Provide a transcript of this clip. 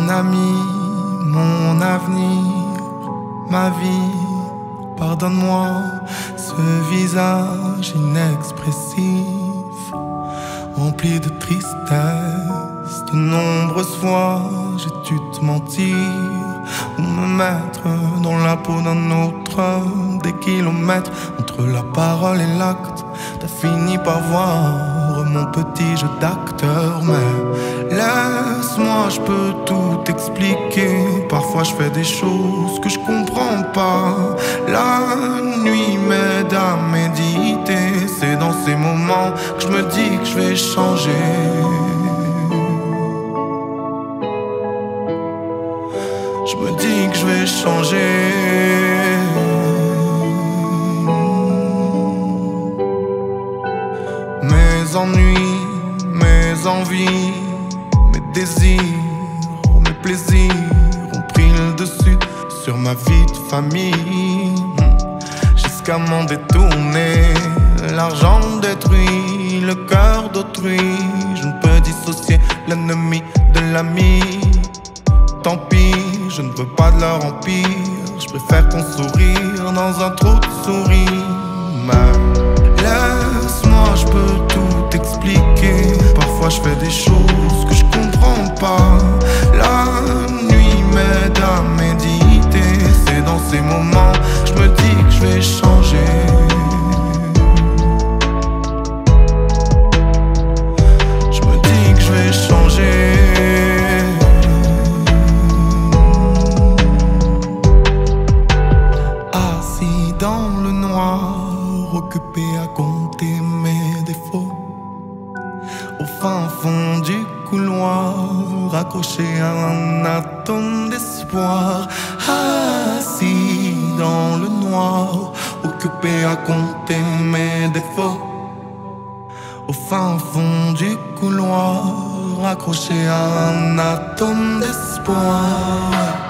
Mon ami, mon avenir, ma vie, pardonne-moi ce visage inexpressif, rempli de tristesse. De nombreuses fois j'ai dû te mentir ou me mettre dans la peau d'un autre. Des kilomètres entre la parole et l'acte, t'as fini par voir mon petit jeu d'acteur. Mais laisse-moi, je peux tout expliquer. Parfois je fais des choses que je comprends pas. La nuit m'aide à méditer. C'est dans ces moments que je me dis que je vais changer. Je me dis que je vais changer. Mes ennuis, mes envies, mes désirs, mes plaisirs ont pris le dessus sur ma vie de famille. Jusqu'à m'en détourner, l'argent détruit le cœur d'autrui. Je ne peux dissocier l'ennemi de l'ami. Tant pis, je ne veux pas de leur empire. Je préfère ton sourire dans un trou de souris. Mais laisse-moi, je peux tout expliquer. Parfois je fais des choses que je comprends pas. La nuit m'aide à méditer. C'est dans ces moments que je me dis que je vais changer. Je me dis que je vais changer. Dans le noir, occupé à compter mes défauts, au fin fond du couloir, accroché à un atome d'espoir. Assis dans le noir, occupé à compter mes défauts, au fin fond du couloir, accroché à un atome d'espoir.